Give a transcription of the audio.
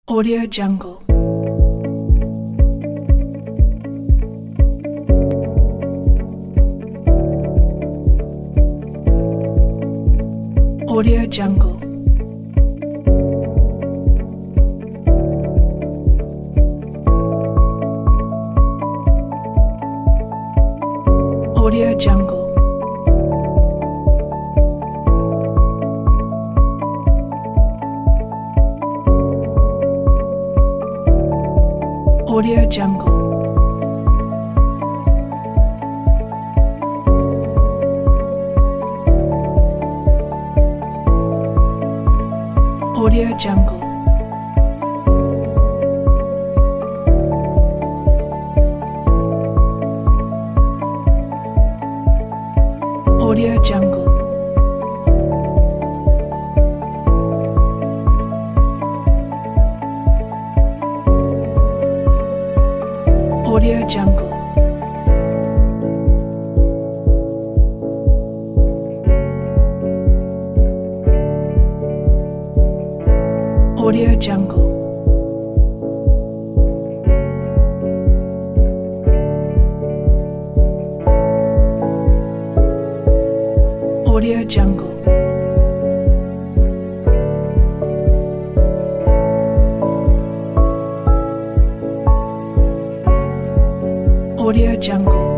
Audio Jungle. Audio Jungle. Audio Jungle. Audio Jungle. Audio Jungle. Audio Jungle. Audio Jungle. Audio Jungle. Audio Jungle. Audio Jungle.